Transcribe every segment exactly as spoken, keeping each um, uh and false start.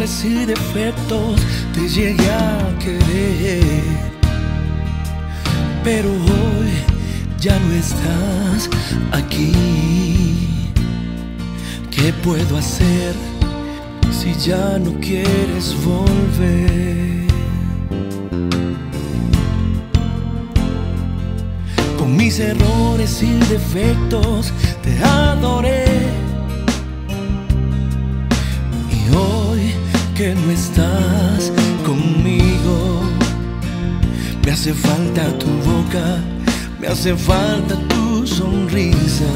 errores y defectos te llegué a querer, pero hoy ya no estás aquí. ¿Qué puedo hacer si ya no quieres volver? Con mis errores y defectos te adoré, y hoy que no estás conmigo, me hace falta tu boca, me hace falta tu sonrisa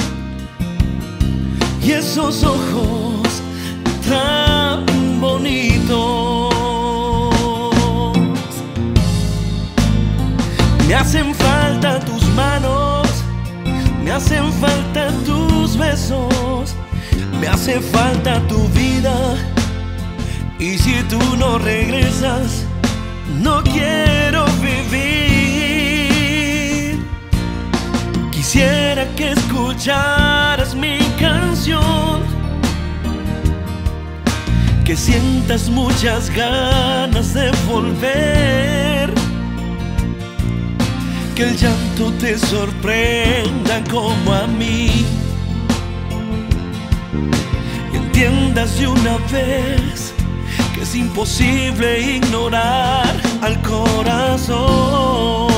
y esos ojos tan bonitos. Me hacen falta tus manos, me hacen falta tus besos, me hace falta tu vida, y si tú no regresas, no quiero vivir. Quisiera que escucharas mi canción, que sientas muchas ganas de volver, que el llanto te sorprenda como a mí, y entiendas de una vez que es imposible ignorar al corazón.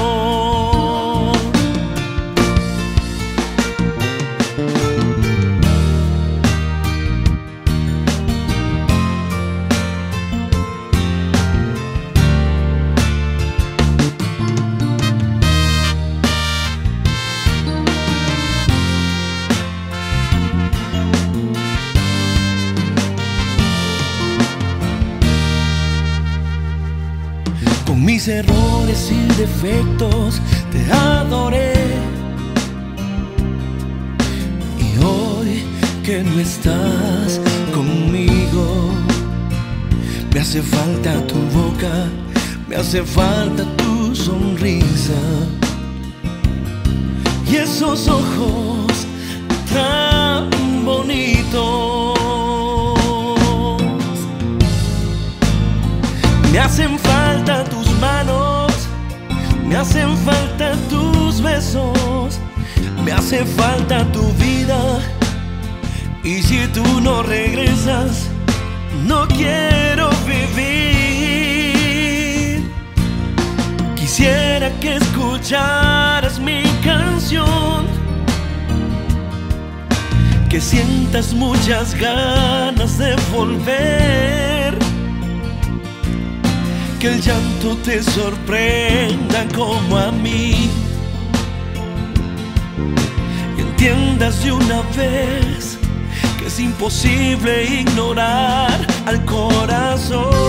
Con mis errores y defectos te adoré, y hoy que no estás conmigo, me hace falta tu boca, me hace falta tu sonrisa y esos ojos tan bonitos. Me hacen falta tus manos, me hacen falta tus besos, me hace falta tu vida, y si tú no regresas, no quiero vivir. Quisiera que escucharas mi canción, que sientas muchas ganas de volver, que el llanto te sorprenda como a mí, y entiendas de una vez que es imposible ignorar al corazón.